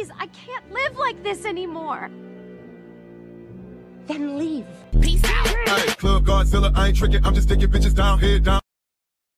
Please, I can't live like this anymore. Then leave. Peace out. Hey, Club Godzilla, I ain't tricking. I'm just taking bitches down, head down.